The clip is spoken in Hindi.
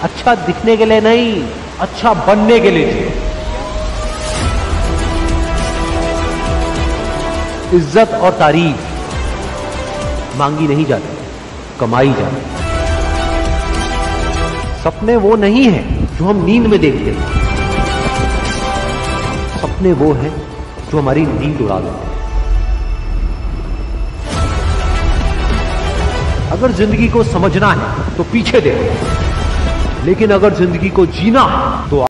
अच्छा दिखने के लिए नहीं, अच्छा बनने के लिए जियो। इज्जत और तारीफ मांगी नहीं जाती, कमाई जाती। सपने वो नहीं है जो हम नींद में देखते हैं, सपने वो हैं जो हमारी नींद उड़ा देते हैं। अगर जिंदगी को समझना है तो पीछे देखो, लेकिन अगर जिंदगी को जीना है तो